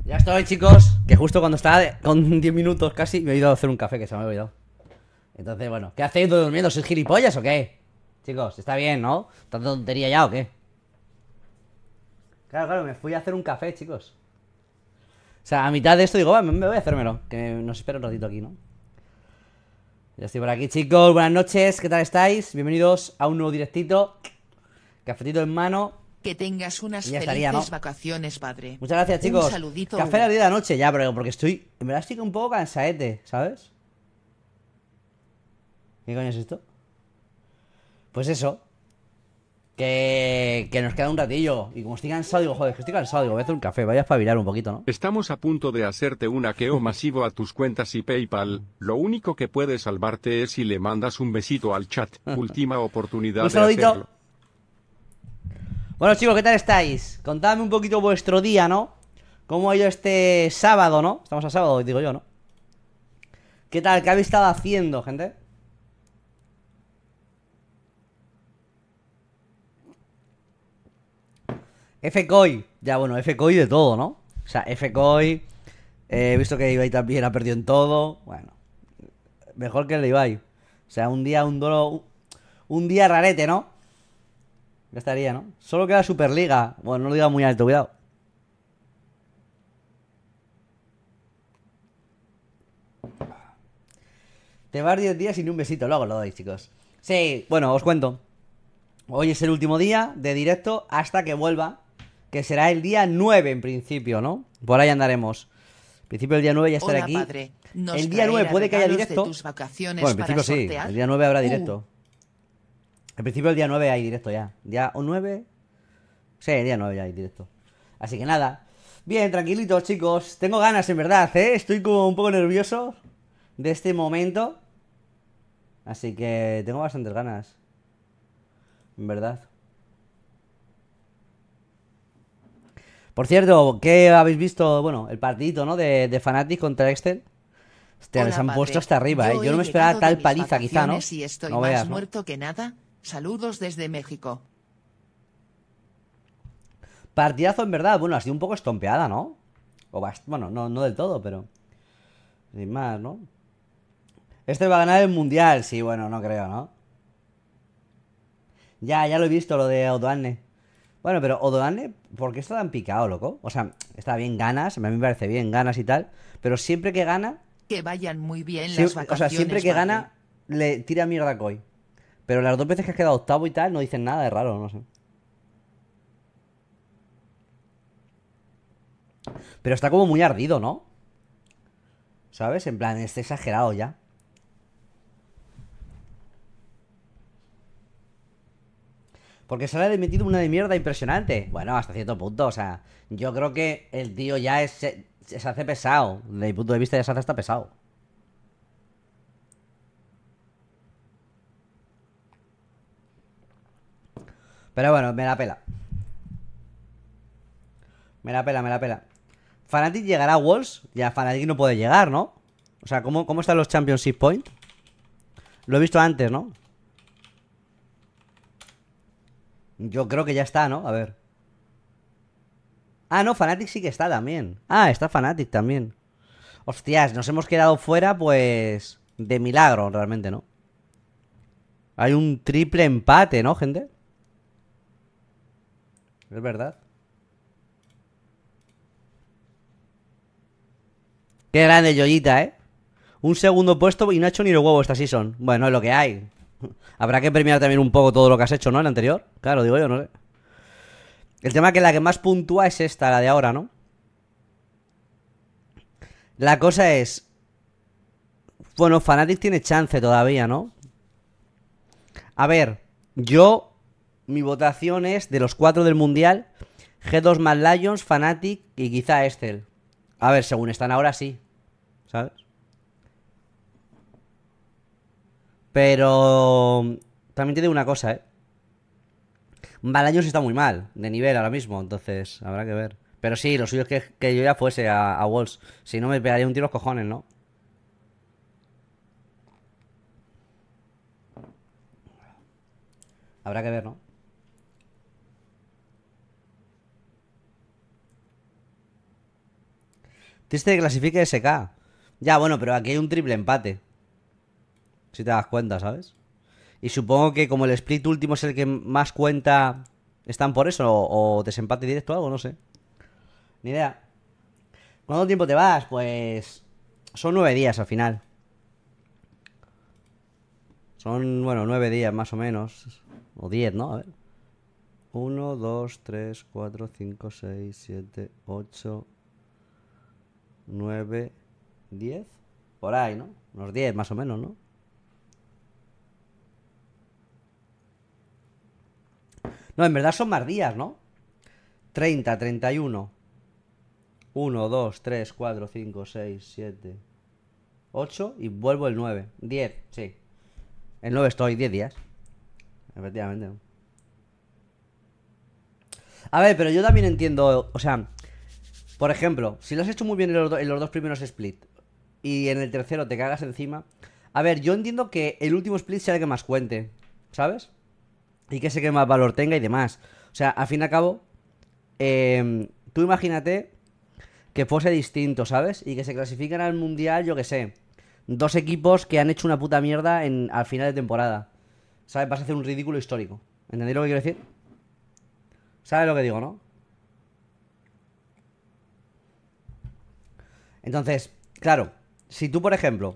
Ya estoy, chicos. Que justo cuando estaba con 10 minutos casi me he ido a hacer un café, que se me ha olvidado. Entonces, bueno, ¿qué hacéis durmiendo? ¿Sois gilipollas o qué? Chicos, está bien, ¿no? ¿Tanta tontería ya o qué? Claro, claro, me fui a hacer un café, chicos. O sea, a mitad de esto digo, me voy a hacérmelo. Que nos espera un ratito aquí, ¿no? Ya estoy por aquí, chicos. Buenas noches, ¿qué tal estáis? Bienvenidos a un nuevo directito. Cafetito en mano. Que tengas Y unas ya estaría, ¿no? felices vacaciones, padre. Muchas gracias, Un chicos. saludito. Café a las 10 de la noche ya, pero porque estoy... En verdad estoy un poco cansaete, ¿sabes? ¿Qué coño es esto? Pues eso. Que nos queda un ratillo. Y como estoy cansado, digo, joder, que estoy cansado. Digo, voy a hacer un café, voy a espabilar un poquito, ¿no? Estamos a punto de hacerte un hackeo masivo a tus cuentas y PayPal. Lo único que puede salvarte es si le mandas un besito al chat. Última oportunidad Un de saludito. hacerlo. Bueno, chicos, ¿qué tal estáis? Contadme un poquito vuestro día, ¿no? ¿Cómo ha ido este sábado, ¿no? Estamos a sábado, digo yo, ¿no? ¿Qué tal? ¿Qué habéis estado haciendo, gente? FCOI. Ya, bueno, FCOI de todo, ¿no? O sea, FCOI. He visto que Ibai también ha perdido en todo. Bueno, mejor que el de Ibai. O sea, un día, un día rarete, ¿no? Ya estaría, ¿no? Solo queda Superliga. Bueno, no lo diga muy alto, cuidado. Te vas 10 días sin un besito, luego lo doy, chicos. Sí, bueno, os cuento. Hoy es el último día de directo hasta que vuelva. Que será el día 9 en principio, ¿no? Por ahí andaremos. En principio el día 9 ya estaré Hola, aquí. padre. ¿Nos El día 9 traerá puede que haya regalos de directo. tus vacaciones Bueno, en para principio sí. sortear? El día 9 habrá directo. En principio el día 9 hay directo ya. ¿Día 9? Sí, el día 9 ya hay directo. Así que nada. Bien, tranquilitos, chicos. Tengo ganas, en verdad, ¿eh? Estoy como un poco nervioso de este momento. Así que tengo bastantes ganas. En verdad. Por cierto, ¿qué habéis visto? Bueno, el partidito, ¿no? De Fnatic contra Excel. Hostia, les Hola, han puesto padre. hasta arriba, ¿eh? Yo Yo he no me esperaba llegado de tal mis paliza, quizá, ¿no? vacaciones y estoy No más veas, ¿no? muerto que nada. Saludos desde México. Partidazo en verdad. Bueno, ha sido un poco estompeada, ¿no? Bueno, no del todo, pero... Sin más, ¿no? Este va a ganar el mundial. Sí, bueno, no creo, ¿no? Ya lo he visto, lo de Odoane. Bueno, pero Odoane, ¿por qué está tan picado, loco? O sea, está bien, ganas, a mí me parece bien, ganas y tal. Pero siempre que gana, Que vayan muy bien las o sea, siempre vacaciones, que padre. gana, le tira mierda a Koi. Pero las dos veces que has quedado octavo y tal, no dicen nada de raro, no sé. Pero está como muy ardido, ¿no? ¿Sabes? En plan, está exagerado ya. Porque se le ha metido una de mierda impresionante. Bueno, hasta cierto punto, o sea, yo creo que el tío ya se hace pesado. Desde mi punto de vista ya se hace hasta pesado. Pero bueno, me la pela. Me la pela, me la pela. Fnatic llegará a Worlds. Ya Fnatic no puede llegar, ¿no? O sea, ¿cómo están los Championship Point? Lo he visto antes, ¿no? Yo creo que ya está, ¿no? A ver. Ah, no, Fnatic sí que está también. Ah, está Fnatic también. Hostias, nos hemos quedado fuera, pues... De milagro, realmente, ¿no? Hay un triple empate, ¿no, gente? Es verdad. Qué grande Yoyita, ¿eh? Un segundo puesto y no ha hecho ni los huevos esta season. Bueno, es lo que hay. Habrá que premiar también un poco todo lo que has hecho, ¿no? En el anterior. Claro, digo yo, no sé. El tema es que la que más puntúa es esta, la de ahora, ¿no? La cosa es... Bueno, Fnatic tiene chance todavía, ¿no? A ver, yo... Mi votación es de los 4 del Mundial. G2 más Lions, Fnatic y quizá Estel. A ver, según están ahora sí. ¿Sabes? Pero... También te digo una cosa, ¿eh? Malaños está muy mal de nivel ahora mismo, entonces habrá que ver. Pero sí, lo suyo es que yo ya fuese a Wolves. Si no, me pegaría un tiro a los cojones, ¿no? Habrá que ver, ¿no? Triste que clasifique SK. Ya, bueno, pero aquí hay un triple empate. Si te das cuenta, ¿sabes? Y supongo que como el split último es el que más cuenta, ¿están por eso? O desempate directo o algo, no sé. Ni idea. ¿Cuánto tiempo te vas? Pues... son 9 días al final. Son, bueno, 9 días más o menos. O 10, ¿no? A ver. 1, 2, 3, 4, 5, 6, 7, 8, 9, 10. Por ahí, ¿no? Unos 10 más o menos, ¿no? No, en verdad son más días, ¿no? 30, 31. 1, 2, 3, 4, 5, 6, 7, 8 y vuelvo el 9. 10, sí. El 9 estoy, 10 días. Efectivamente. A ver, pero yo también entiendo, o sea, por ejemplo, si lo has hecho muy bien en los dos primeros split y en el tercero te cagas encima. A ver, yo entiendo que el último split sea el que más cuente, ¿sabes? Y que ese que más valor tenga y demás. O sea, al fin y al cabo, tú imagínate que fuese distinto, ¿sabes? Y que se clasifican al mundial, yo que sé, dos equipos que han hecho una puta mierda al final de temporada. ¿Sabes? Vas a hacer un ridículo histórico. ¿Entendéis lo que quiero decir? ¿Sabes lo que digo, no? Entonces, claro, si tú, por ejemplo,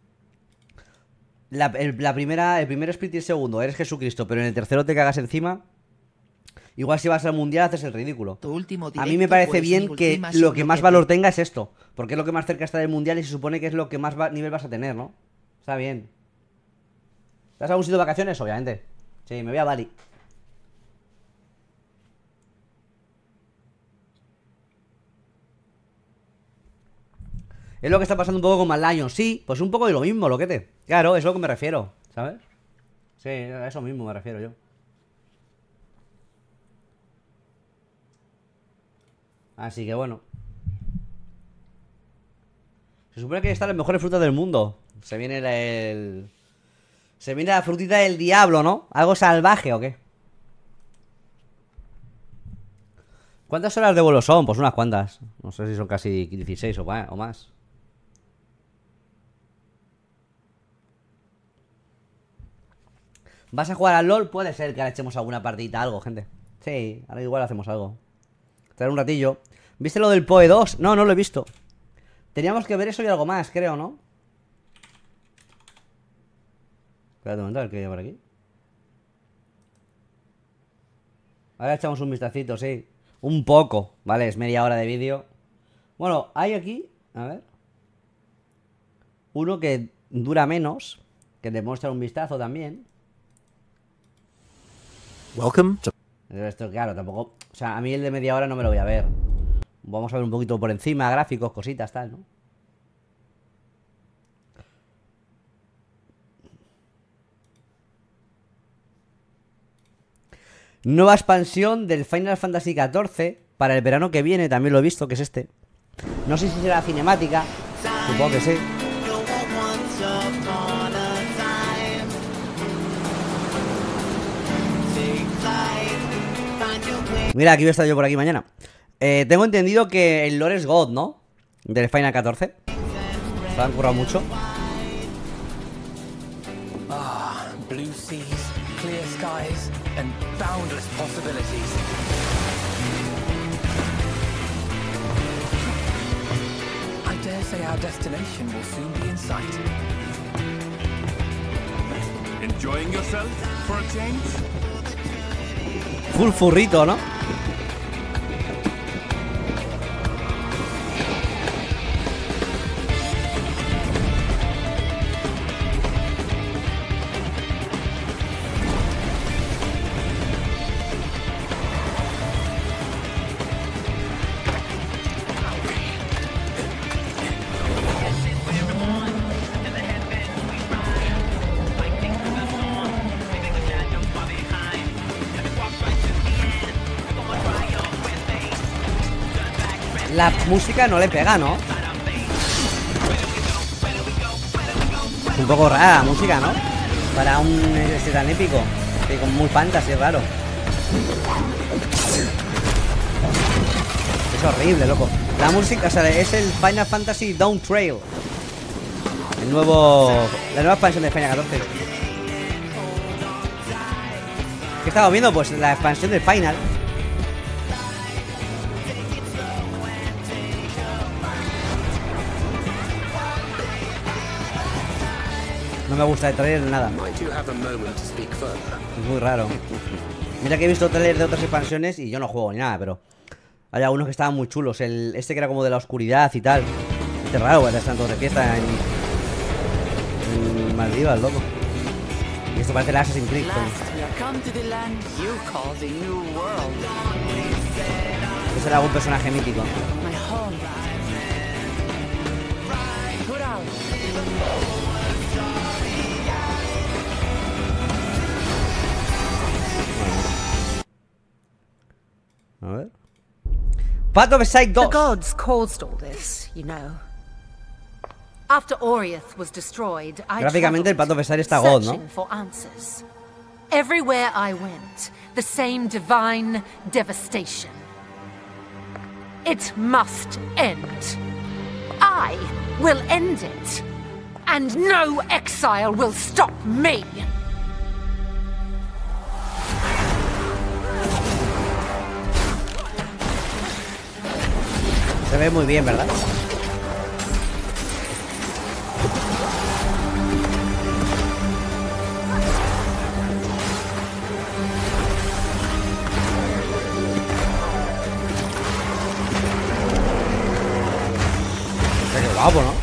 el primer split y el segundo eres Jesucristo, pero en el tercero te cagas encima, igual si vas al mundial haces el ridículo. Tu último A mí directo, me parece pues, bien mi que última lo que más subloquete. valor tenga es esto, porque es lo que más cerca está del mundial y se supone que es lo que más nivel vas a tener, ¿no? Está bien. ¿Te has a algún sitio de vacaciones? Obviamente. Sí, me voy a Bali. Es lo que está pasando un poco con Mad Lions. Sí, pues un poco de lo mismo, loquete. Claro, es a lo que me refiero, ¿sabes? Sí, a eso mismo me refiero yo. Así que bueno. Se supone que están las mejores frutas del mundo. Se viene Se viene la frutita del diablo, ¿no? ¿Algo salvaje o qué? ¿Cuántas horas de vuelo son? Pues unas cuantas. No sé si son casi 16 o más. ¿Vas a jugar al LOL? Puede ser que ahora echemos alguna partidita, algo, gente. Sí, ahora igual hacemos algo. Traer un ratillo. ¿Viste lo del PoE 2? No, no lo he visto. Teníamos que ver eso y algo más, creo, ¿no? Espérate un momento, a ver qué hay por aquí. Ahora echamos un vistacito, sí. Un poco, ¿vale? Es media hora de vídeo. Bueno, hay aquí, a ver, uno que dura menos, que te muestra un vistazo también. Welcome to... Esto, claro, tampoco... O sea, a mí el de media hora no me lo voy a ver. Vamos a ver un poquito por encima, gráficos, cositas, tal, ¿no? Nueva expansión del Final Fantasy XIV para el verano que viene, también lo he visto, que es este. No sé si será cinemática, supongo que sí. Mira, aquí voy a estar yo por aquí mañana. Tengo entendido que el lore es God, ¿no? Del Final 14. Se lo han currado mucho. Blue seas, clear skies, and boundless possibilities. I dare say our destination will soon be in sight. Enjoying yourself for a change? Full furrito, ¿no? La música no le pega, ¿no? Un poco rara la música, ¿no? Para un este tan épico. Sí, como muy fantasy, es raro. Es horrible, loco. La música, o sea, es el Final Fantasy Dawn Trail. El nuevo... La nueva expansión de Final 14. ¿Qué estamos viendo? Pues la expansión del Final. No me gusta el trailer nada. Es muy raro. Mira que he visto trailers de otras expansiones y yo no juego ni nada, pero hay algunos que estaban muy chulos. Este que era como de la oscuridad y tal. Es raro, porque están todos de fiesta en Maldivas, loco. Y esto parece la Assassin's Creed. Este será algún personaje mítico. A ver. Path of Exile 2. The gods caused all this, you know. After Oriath was destroyed, I Gráficamente el Path of Exile está traveled god, ¿no? searching for answers. Everywhere I went, the same divine devastation. It must end. I will end it. And no exile will stop me. Se ve muy bien, ¿verdad? Qué guapo, ¿no?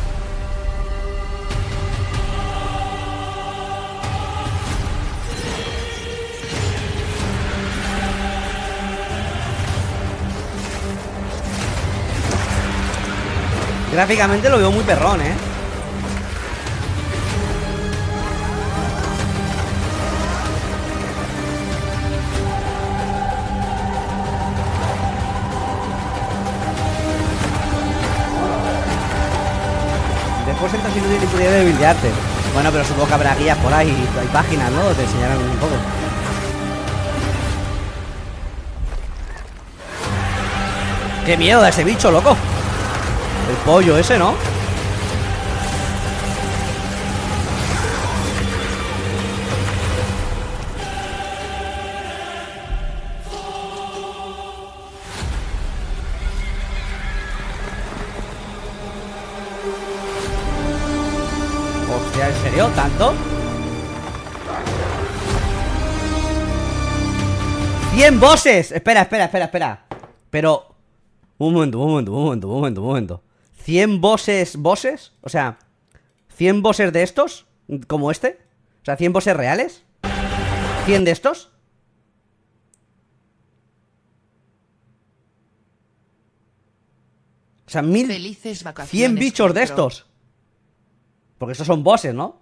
Gráficamente lo veo muy perrón, ¿eh? Después entras y no tienes ni idea de buildarte. Bueno, pero supongo que habrá guías por ahí. Hay páginas, ¿no? Te enseñarán un poco. ¡Qué miedo de ese bicho, loco! El pollo ese, ¿no? Hostia, ¿en serio? ¿Tanto? 100 bosses. Espera. Pero... Un momento. 100 bosses, o sea, 100 bosses de estos, como este, o sea, 100 bosses reales, 100 de estos. O sea, Felices vacaciones, 100 bichos de Pedro. estos. Porque estos son bosses, ¿no?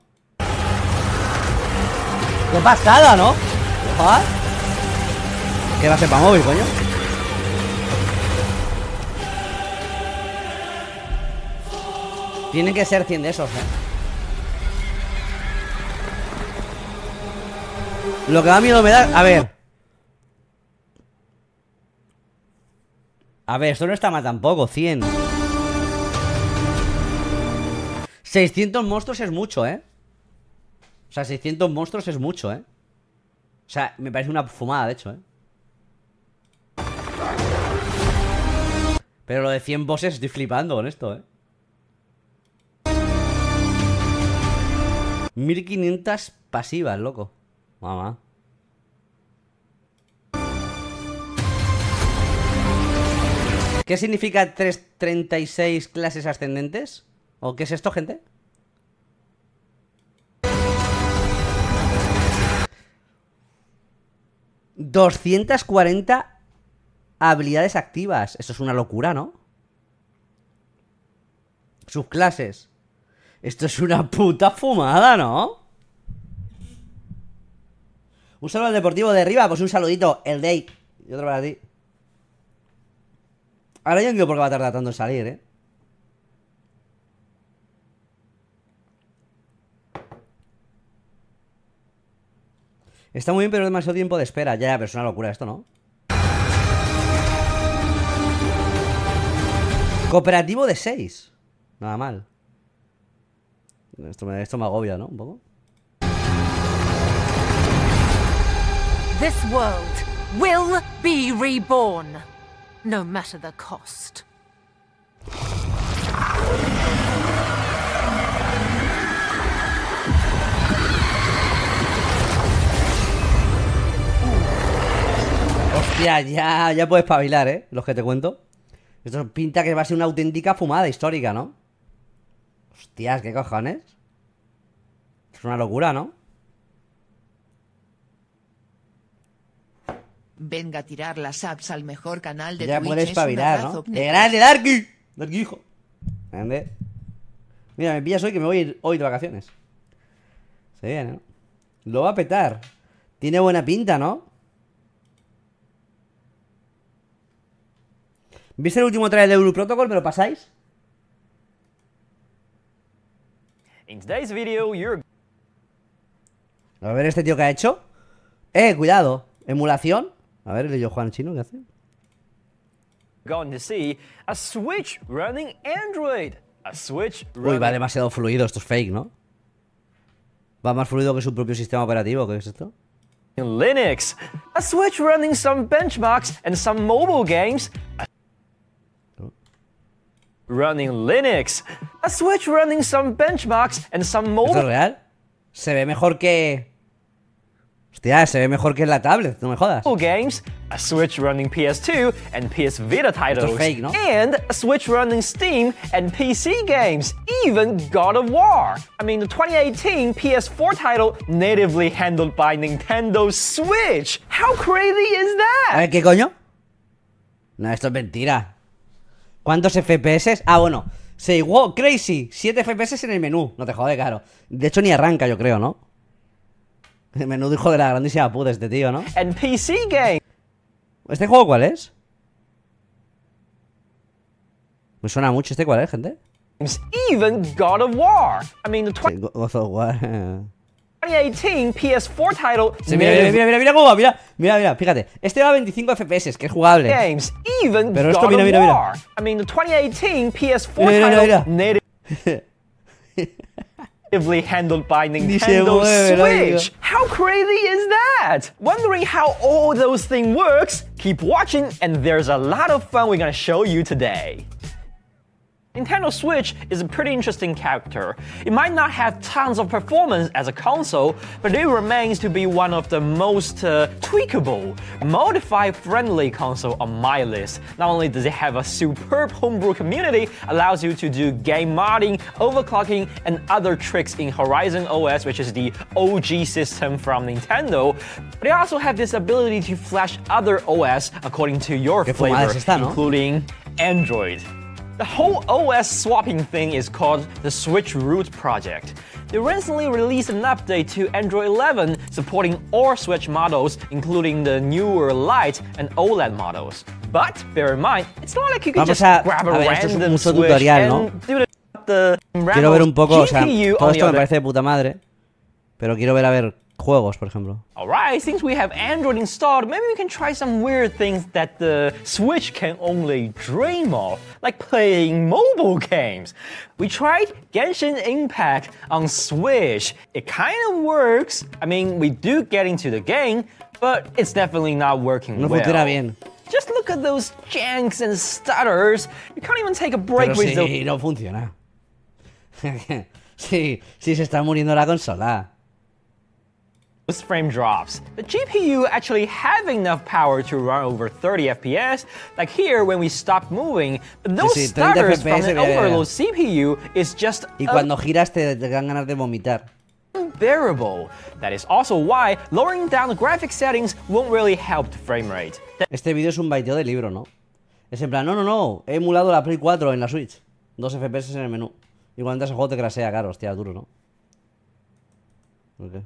¡Qué pasada!, ¿no? ¿Ah? ¿Qué va a ser para móvil, coño? Tienen que ser 100 de esos, ¿eh? Lo que más miedo me da... A ver, esto no está mal tampoco, 100. 600 monstruos es mucho, ¿eh? O sea, 600 monstruos es mucho, ¿eh? O sea, me parece una fumada, de hecho, ¿eh? Pero lo de 100 bosses estoy flipando con esto, ¿eh? 1500 pasivas, loco. Mamá. ¿Qué significa 36 clases ascendentes? ¿O qué es esto, gente? $240 habilidades activas. Eso es una locura, ¿no? Subclases. Esto es una puta fumada, ¿no? Un saludo al Deportivo de arriba. Pues un saludito, el Day. Y otro para ti. Ahora yo entiendo por qué va a tardar tanto en salir, ¿eh? Está muy bien, pero demasiado tiempo de espera. Ya, pero es una locura esto, ¿no? Cooperativo de 6. Nada mal. Esto me agobia, ¿no? Un poco. This world will be reborn, no matter the cost. Hostia, ya puedes espabilar, ¿eh? Los que te cuento. Esto pinta que va a ser una auténtica fumada histórica, ¿no? Hostias, ¿qué cojones? Es una locura, ¿no? Venga a tirar las apps al mejor canal de Ya Twitch. puedes Es un espabilar, ¿no? abrazo, ¡Qué grande, Darky! Darky, hijo. ¿Entiendes? Mira, me pillas hoy que me voy a ir hoy de vacaciones. Se viene, ¿no? Lo va a petar. Tiene buena pinta, ¿no? ¿Viste el último trailer de Euro Protocol? ¿Me lo pasáis? In today's video, you're A ver este tío que ha hecho. Cuidado. Emulación. A ver, el yo Juan chino, ¿qué hace? going to see a Switch running Android. A Switch Uy, running va demasiado fluido. Esto es fake, ¿no? Va más fluido que su propio sistema operativo. ¿Qué es esto? Linux. A Switch running some benchmarks and some mobile games. Running Linux. A Switch running some benchmarks and some ¿Esto es mobile real? Se ve mejor que... Hostia, se ve mejor que en la tablet. No me jodas. games, a Switch running PS2 and PS Vita titles, fake, ¿no? and a Switch running Steam and PC games, even God of War. I mean, the 2018 PS4 title natively handled by Nintendo Switch. How crazy is A that? ver, ¿qué coño? No, esto es mentira. ¿Cuántos FPS? Ah, bueno. Say, wow, crazy. 7 FPS en el menú. No te jode, claro. De hecho, ni arranca, yo creo, ¿no? El menú hijo de la grandísima puta este tío, ¿no? And PC games, ¿Este juego cuál es? Me suena mucho. ¿Este cuál es, gente? even God of War. I mean, the Sí, God of War. 2018 PS4 title Sí, mira cómo va, mira, fíjate. Este va a 25 FPS, que es jugable. games, even Pero esto, God mira, of mira. War. I mean, the 2018 PS4 Mira. title natively handled by Ni se Nintendo mueve, lo Switch. How crazy is that? Wondering how all those things works? Keep watching, and there's a lot of fun we're gonna show you today. Nintendo Switch is a pretty interesting character. It might not have tons of performance as a console, but it remains to be one of the most tweakable, modify-friendly console on my list. Not only does it have a superb homebrew community, allows you to do game modding, overclocking, and other tricks in Horizon OS, which is the OG system from Nintendo, but it also has this ability to flash other OS according to your Qué fumada flavor, es esta, ¿no? including Android. The whole OS swapping thing is called the Switch Root Project. They recently released an update to Android 11 supporting all Switch models, including the newer Lite and OLED models. But bear in mind, it's not like you can Vamos just a grab a ver, esto es un random uso Switch tutorial, ¿no? and do the Quiero ver un poco, o sea, GPU todo on the esto me other. parece de puta madre. Pero quiero ver, a ver, juegos, por ejemplo. Alright, since we have Android installed, maybe we can try some weird things that the Switch can only dream of, like playing mobile games. We tried Genshin Impact on Switch. It kind of works. I mean, we do get into the game, but it's definitely not working No well. funciona bien. Just look at those janks and stutters. You can't even take a break Pero with sí, no funciona. sí, se está muriendo la consola. those frame drops. The GPU actually have enough power to run over 30 FPS, like here when we stop moving, but those Sí, 30 stutters from FPS, the ya. overload CPU is just Y cuando giras te dan ganas de vomitar. unbearable. That is also why lowering down the graphic settings won't really help the frame rate. Este vídeo es un baiteo de libro, ¿no? Es en plan, no. He emulado la Play 4 en la Switch. 2 FPS en el menú. Y cuando entras al juego te crasea, claro, hostia, duro, ¿no? Ok.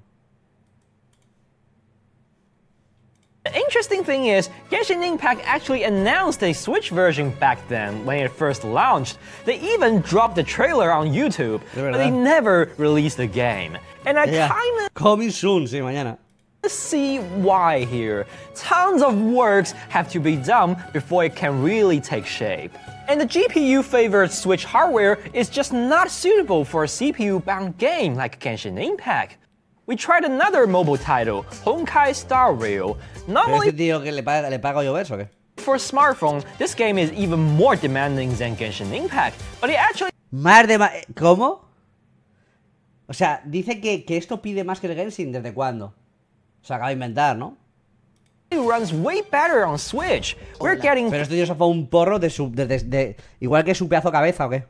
The interesting thing is, Genshin Impact actually announced a Switch version back then when it first launched. They even dropped the trailer on YouTube, De but they verdad. never released the game. And I Ya. kinda Coming soon, sí, mañana. Let's see why here. Tons of works have to be done before it can really take shape. And the GPU-favored Switch hardware is just not suitable for a CPU-bound game like Genshin Impact. We tried another mobile title, Honkai Star Rail. Not ¿Pero only este tío que le paga llover o qué? for a smartphone, this game is even more demanding than Genshin Impact, but it actually ¿Cómo? O sea, dice que esto pide más que el Genshin, ¿desde cuándo? Se acaba de inventar, ¿no? runs way better on Switch. We're getting Pero este tío se fue un porro de igual que su pedazo de cabeza, ¿o qué?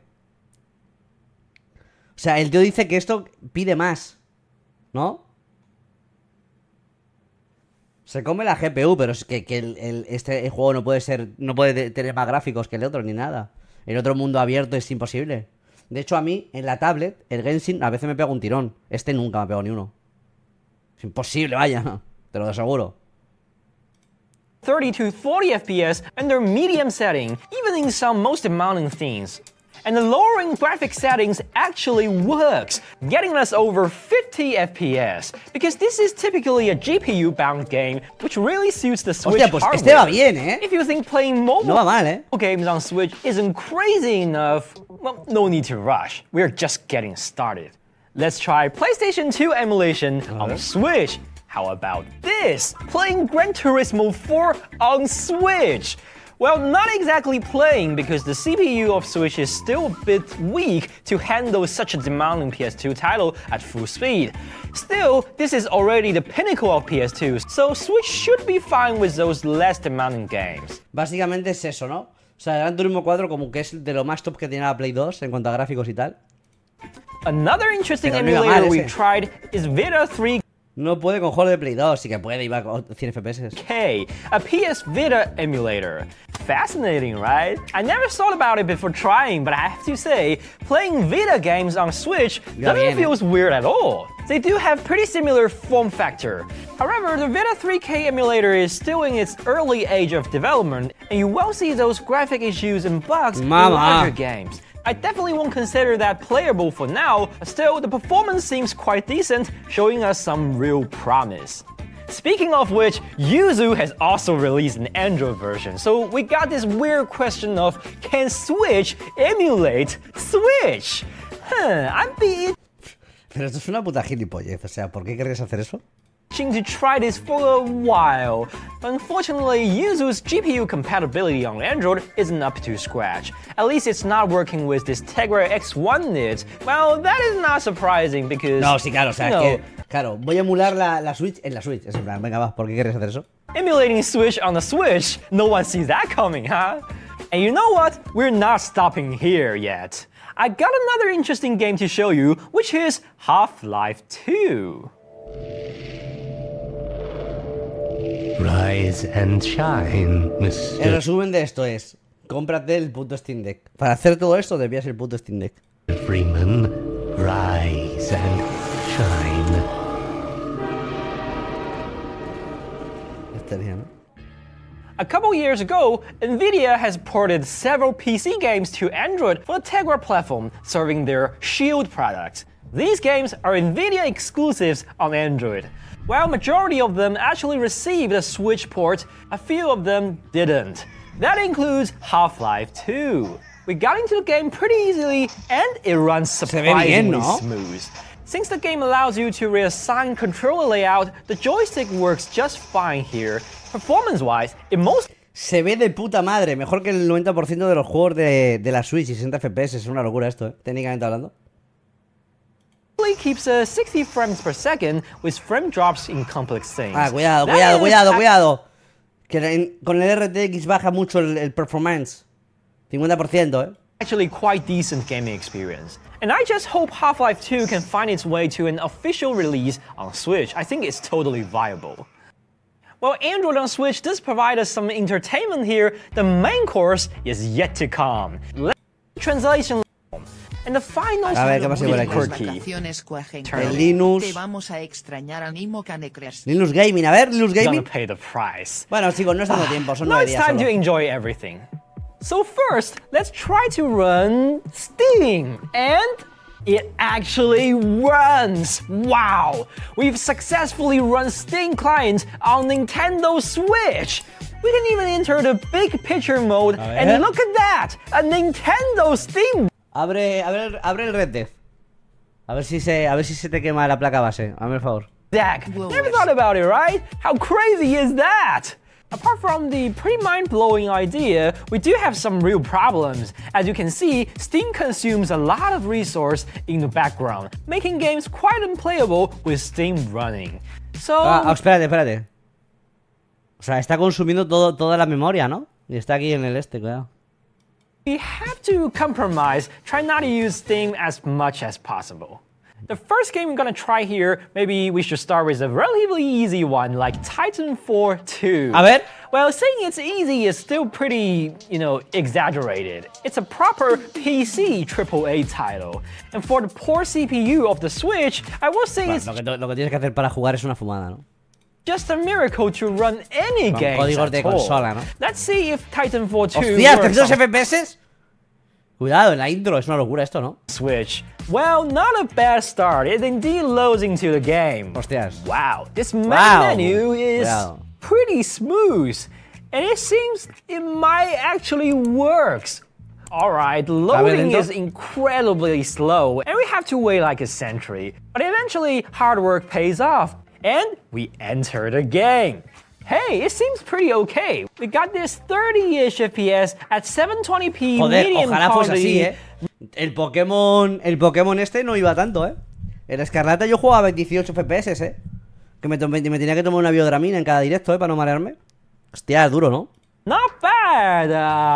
O sea, el tío dice que esto pide más, ¿no? Se come la GPU, pero es que este juego no puede tener más gráficos que el otro, ni nada. El otro mundo abierto es imposible. De hecho, a mí, en la tablet, el Genshin a veces me pega un tirón. Este nunca me pegado ni uno. Es imposible, vaya. Te lo aseguro. 30 to 40 FPS under medium setting, even in some most demanding themes. And the lowering graphic settings actually works, getting us over 50 FPS, because this is typically a GPU-bound game, which really suits the Switch Hostia, pues hardware. este va bien, ¿eh? If you think playing mobile No va mal, ¿eh? games on Switch isn't crazy enough, well, no need to rush. We're just getting started. Let's try PlayStation 2 emulation on Switch. How about this? Playing Gran Turismo 4 on Switch. Well, not exactly playing because the CPU of Switch is still a bit weak to handle such a demanding PS2 title at full speed. Still, this is already the pinnacle of PS2, so Switch should be fine with those less demanding games. Básicamente es eso, ¿no? O sea, el Gran Turismo 4 como que es de lo más top que tiene la Play 2 en cuanto a gráficos y tal. Another interesting Pero no iba emulator mal we ese. tried is Vita 3K, No puede con juego de Play 2, sí que puede, iba con 100 FPS. a PS Vita emulator. Fascinating, right? I never thought about it before trying, but I have to say, playing Vita games on Switch Ya doesn't viene. feel weird at all. They do have pretty similar form factor. However, the Vita 3K emulator is still in its early age of development, and you will see those graphic issues and bugs in Mama. larger games. I definitely won't consider that playable for now, but still, the performance seems quite decent, showing us some real promise. Speaking of which, Yuzu has also released an Android version, so we got this weird question of, can Switch emulate Switch? I'd be Pero esto es una puta gilipollez, o sea, ¿por qué querrías hacer eso? itching to try this for a while. Unfortunately, Yuzu's GPU compatibility on Android isn't up to scratch. At least it's not working with this Tegra X1 nits. Well, that is not surprising because... No, sí, claro, o sea, you know, es que... Claro, voy a emular la Switch en la Switch. Es en plan, venga, va, ¿por qué querrías hacer eso? emulating Switch on the Switch, no one sees that coming, huh? And you know what? We're not stopping here yet. I got another interesting game to show you, which is Half-Life 2. Rise and shine, El Mr. resumen de esto es: cómprate el puto Steam Deck. Para hacer todo esto debías el puto Steam Deck. Freeman. Rise and shine. Estaría, ¿no? A couple years ago, Nvidia has ported several PC games to Android for the Tegra platform, serving their Shield product. These games are Nvidia exclusives on Android. While majority of them actually received a Switch port, a few of them didn't. That includes Half-Life 2. We got into the game pretty easily, and it runs ve bien, surprisingly ¿no? smooth. Since the game allows you to reassign controller layout, the joystick works just fine here. Performance-wise, it most Se ve de puta madre, mejor que el 90% de los juegos de la Switch y 60 FPS. Es una locura esto, técnicamente hablando. keeps 60 frames per second with frame drops in complex things. Ah, cuidado, That cuidado, is cuidado, cuidado. Que con el RTX baja mucho el performance. 50%, actually quite decent gaming experience. And I just hope Half-Life 2 can find its way to an official release on Switch. I think it's totally viable. While Android on Switch does provide us some entertainment here, the main course is yet to come. Translation and the final A ver, ¿qué pasa por Las aquí? quirky. vacaciones cuajen. El Linux. Te vamos a extrañar a Nimo Canecres. Linux Gaming, a ver, Linux Gonna Gaming. pay the price. Bueno, chicos, no es tanto tiempo, son Now 9 it's días time to solo. enjoy everything. So first, let's try to run Steam. And It actually runs! Wow! We've successfully run Steam clients on Nintendo Switch! We can even enter the big picture mode, and look at that! A Nintendo Steam! Abre el Red Dead. A ver si se te quema la placa base. Hazme el favor. Deck. Never thought about it, right? How crazy is that? Apart from the pretty mind-blowing idea, we do have some real problems. As you can see, Steam consumes a lot of resource in the background, making games quite unplayable with Steam running. So... espérate. O sea, está consumiendo toda la memoria, ¿no? Y está aquí en el cuidado. We have to compromise, try not to use Steam as much as possible. The first game we're gonna try here, maybe we should start with a relatively easy one, like Titanfall 2. A ver. Well, saying it's easy is still pretty, exaggerated. It's a proper PC AAA title. And for the poor CPU of the Switch, I will say it's lo que tienes que hacer para jugar es una fumada, ¿no? just a miracle to run any game. Códigos de consola, ¿no? Let's see if Titanfall 2 ¡Hostia, works 300 on FPS! Cuidado, en la intro, es una locura esto, ¿no? Switch. Well, not a bad start. It indeed loads into the game. Hostias. Wow, this menu is pretty smooth. And it seems it might actually works. Alright, loading is incredibly slow, and we have to wait like a century. But eventually, hard work pays off, and we enter the game. Hey, it seems pretty okay. We got this 30-ish FPS at 720p medium ojalá fuese así, quality. El Pokémon este no iba tanto, El Escarlata yo jugaba a 18 FPS, Que me tenía que tomar una biodramina en cada directo, para no marearme. Hostia, es duro, ¿no? Not bad.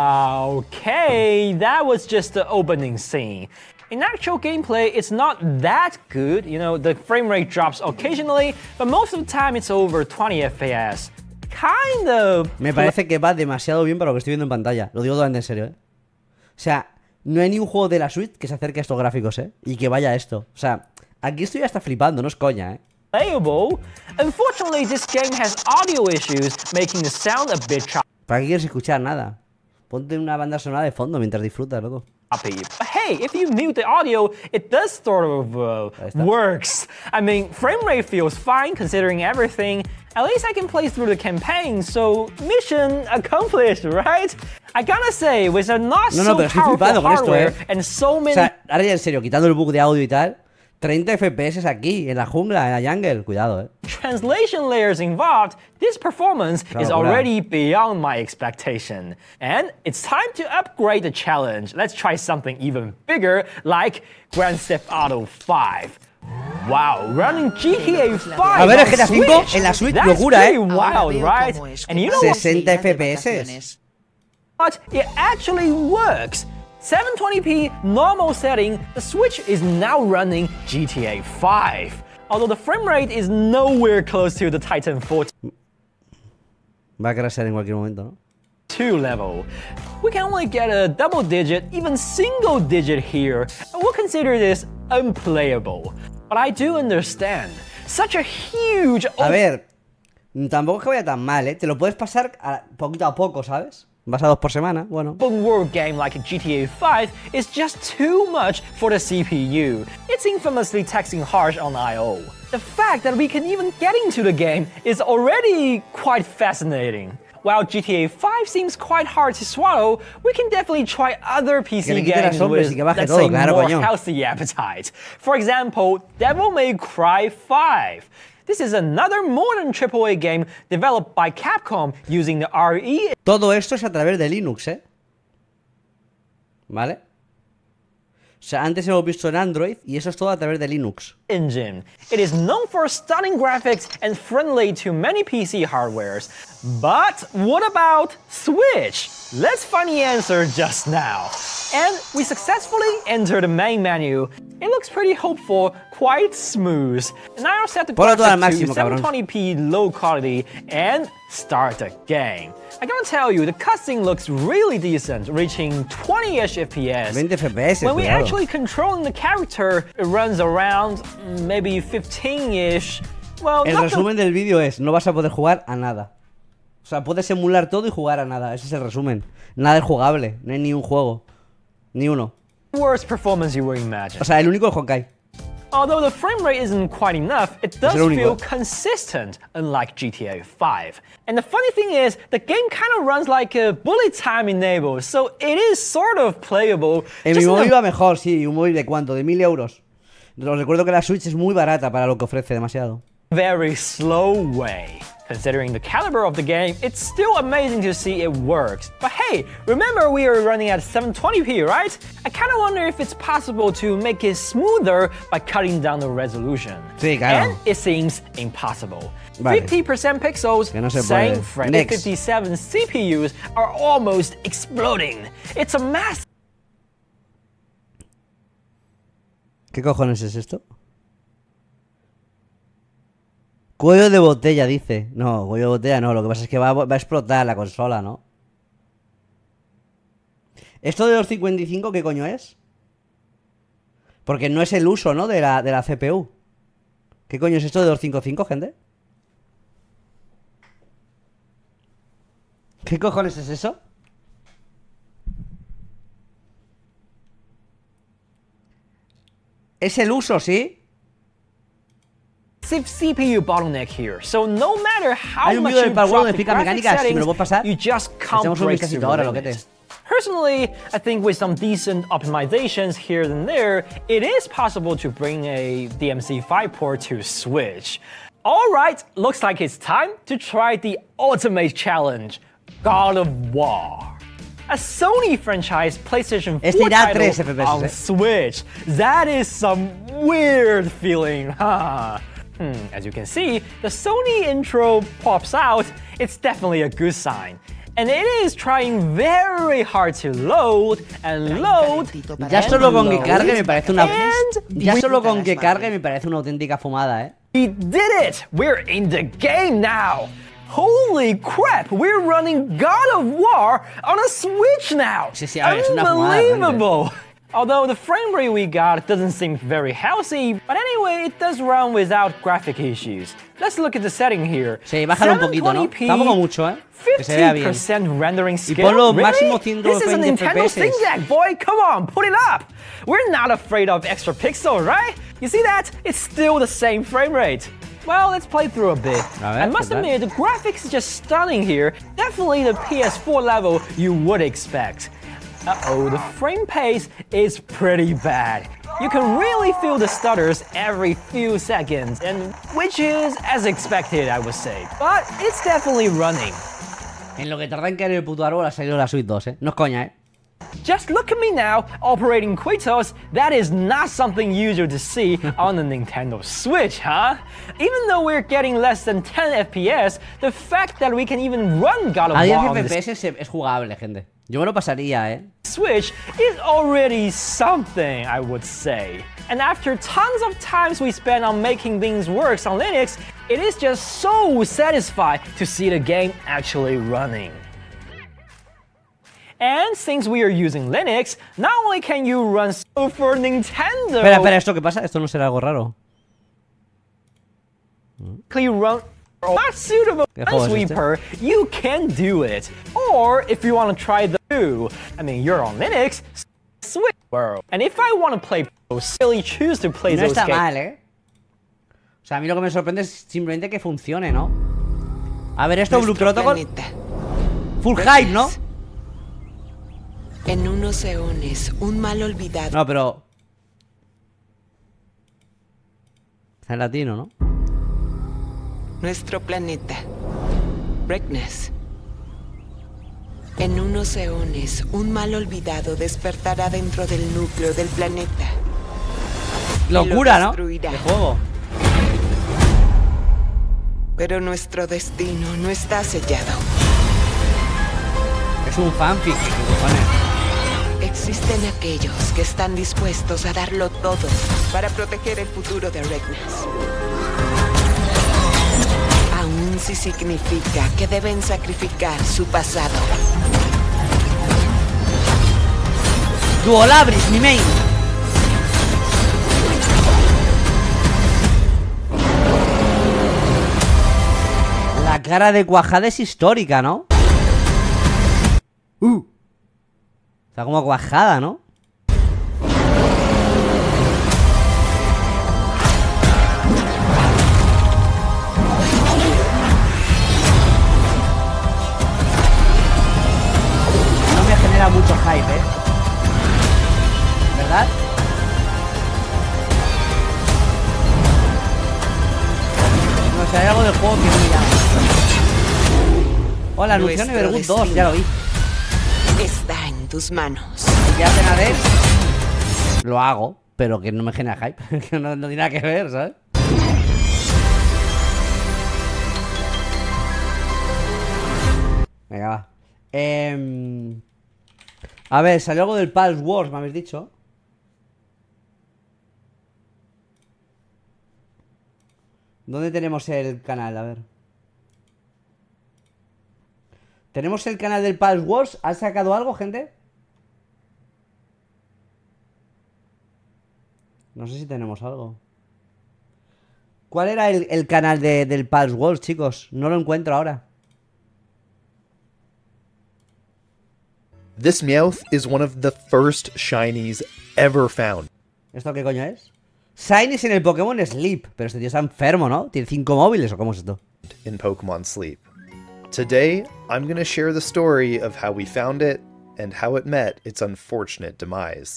Okay, that was just the opening scene. In actual gameplay, it's not that good. The frame rate drops occasionally, but most of the time it's over 20 FPS. Kind of. Me parece que va demasiado bien para lo que estoy viendo en pantalla. Lo digo totalmente en serio, O sea, no hay ni un juego de la Switch que se acerque a estos gráficos, Y que vaya a esto. O sea, aquí estoy hasta flipando, no es coña, Playable. Unfortunately, this game has audio issues, making the sound a bit choppy. ¿Para qué quieres escuchar nada? Ponte una banda sonora de fondo mientras disfrutas, loco. But hey, if you mute the audio, it does sort of works. I mean, frame rate feels fine considering everything. At least I can play through the campaign, so mission accomplished, right? I gotta say, with a not so powerful hardware and so many... O sea, ahora ya en serio, quitando el bug de audio y tal, 30 FPS aquí, en la jungla, en la jungle, cuidado, translation layers involved, this performance is already beyond my expectation. And it's time to upgrade the challenge. Let's try something even bigger, like Grand Theft Auto 5. Wow, running GTA 5 A ver, el GTA 5 en la Switch, locura, wild, right? And you know 60 FPS. But it actually works. 720p normal setting, the Switch is now running GTA 5. Although the frame rate is nowhere close to the Titanfall Va a crashear en cualquier momento, ¿no? 2 level. We can only get a double digit, even single digit here, and we'll consider this unplayable. But I do understand. Such a huge... A ver, tampoco es que vaya tan mal, Te lo puedes pasar poquito a poco, ¿sabes? Vas a 2 por semana, bueno. Open world game like GTA 5 is just too much for the CPU. It's infamously taxing harsh on I/O. The fact that we can even get into the game is already quite fascinating. While GTA 5 seems quite hard to swallow, we can definitely try other PC games with, let's say, more healthy appetite. For example, Devil May Cry 5. This is another modern AAA game developed by Capcom using the RE. Todo esto es a través de Linux, ¿Vale? O sea, antes hemos visto en Android y eso es todo a través de Linux. Engine. It is known for stunning graphics and friendly to many PC hardwares. But what about Switch? Let's find the answer just now. And we successfully enter the main menu. It looks pretty hopeful, quite smooth. Now I'll set the graphics to 720p low quality and start the game. I gotta tell you, the cutscene looks really decent, reaching 20-ish FPS. 20 FPS, when we actually controlling the character, it runs around maybe 15-ish. Well, el resumen del vídeo es, no vas a poder jugar a nada. O sea, puedes emular todo y jugar a nada. Ese es el resumen. Nada es jugable, no hay ni un juego. Ni uno. worst performance you would imagine. O sea, el único es Honkai. Although the frame rate isn't quite enough, it does el único. feel consistent, unlike GTA 5. And the funny thing is, the game kind of runs like a bullet time enabled, so it is sort of playable. En just mi in móvil a va mejor, sí. ¿Un móvil de cuánto? De 1000 euros. Os recuerdo que la Switch es muy barata para lo que ofrece, demasiado. very slow way. Considering the caliber of the game, it's still amazing to see it works. But hey, remember we are running at 720p, right? I kind of wonder if it's possible to make it smoother by cutting down the resolution. Sí, claro. And it seems impossible. Vale. 50% pixels, Que no se same puede. frame. Next. 57 CPUs are almost exploding. It's a massive. ¿Qué cojones es esto? Cuello de botella, dice. No, cuello de botella no. Lo que pasa es que va a explotar la consola, ¿no? ¿Esto de 255 qué coño es? Porque no es el uso, ¿no? De la CPU. ¿Qué coño es esto de 255, gente? ¿Qué cojones es eso? Es el uso, ¿sí? CPU bottleneck here, so no matter how Hay un much vídeo you del Palworld drop de the explica graphic mecánicas, si me lo settings, puedo pasar. you just can't Echemos un break vistacito through ahora, the loquete. limits. Personally, I think with some decent optimizations here and there, it is possible to bring a DMC5 port to Switch. Alright, looks like it's time to try the ultimate challenge, God of War. A Sony franchise PlayStation 4 Este irá a title 3 FPS, on Switch. That is some weird feeling, huh? As you can see, the Sony intro pops out. It's definitely a good sign. And it is trying very hard to load and load. Ya solo con que and cargue load, me parece una... and Ya solo con que cargue me parece una auténtica fumada, ¿eh? we did it! We're in the game now! Holy crap! We're running God of War on a Switch now! Sí, sí, a ver, es una fumada, Unbelievable! Although the frame rate we got doesn't seem very healthy, but anyway, it does run without graphic issues. Let's look at the setting here. Sí, bájalo un poquito, ¿no? 720p, Tampoco mucho, ¿eh? Que se vea bien. 50% rendering scale. ponlo Really? máximo 120 This is a Nintendo FPS. Steam Deck, boy. Come on, put it up. We're not afraid of extra pixels, right? You see that? It's still the same frame rate. Well, let's play through a bit. A ver, I must ¿qué tal? admit, the graphics is just stunning here. Definitely the PS4 level you would expect. Uh-oh, the frame pace is pretty bad. You can really feel the stutters every few seconds, and which is as expected, I would say. But it's definitely running. En lo que tarda en caer el puto árbol ha salido la Switch 2, ¿eh? No es coña, ¿eh? Just look at me now, operating Kratos. That is not something usual to see on the Nintendo Switch, huh? Even though we're getting less than 10 FPS, the fact that we can even run God of A 10 War on the FPS es jugable, gente. Yo me lo pasaría, ¿eh? Switch is already something, I would say. And after tons of times we spent on making things work on Linux, it is just so satisfying to see the game actually running. And since we are using Linux, not only can you run Super Nintendo, Espera, ¿esto qué pasa? ¿Esto no será algo raro? run not suitable ¿Qué juego es este? Minesweeper, you can do it. Or if you want to try the two, I mean, you're on Linux, Switch World. And if I want to play pro, silly choose to play No those está games. mal, ¿eh? O sea, a mí lo que me sorprende es simplemente que funcione, ¿no? A ver, esto Blue Nuestro Protocol. planeta. Full hype, ¿no? En unos eones, un mal olvidado. No, pero... Está en latino, ¿no? Nuestro planeta. Regness. En unos eones, un mal olvidado despertará dentro del núcleo del planeta. Locura, ¿no? destruirá. De juego. Pero nuestro destino no está sellado. Es un fanfic, ¿qué cojones? Existen aquellos que están dispuestos a darlo todo para proteger el futuro de Regness. Aun si significa que deben sacrificar su pasado. Duolabris, mi main. La cara de cuajada es histórica, ¿no? Está como cuajada, ¿no? genera mucho hype, ¿verdad? No sé, hay algo del juego que no me llama. Hola, anunció Neverwood 2, ya lo vi. Está en tus manos. ¿Y qué hacen a ver? Lo hago, pero que no me genera hype. Que no tiene nada que ver, ¿sabes? Venga, va. A ver, salió algo del Pulse Wars, me habéis dicho. ¿Dónde tenemos el canal? A ver. ¿Tenemos el canal del Pulse Wars? ¿Ha sacado algo, gente? No sé si tenemos algo. ¿Cuál era el canal del Pulse Wars, chicos? No lo encuentro ahora. This Meowth is one of the first shinies ever found. ¿Esto qué coño es? Shinies en el Pokémon Sleep. Pero este tío está enfermo, ¿no? ¿Tiene 5 móviles o cómo es esto? In Pokemon Sleep. Today, I'm going to share the story of how we found it and how it met its unfortunate demise.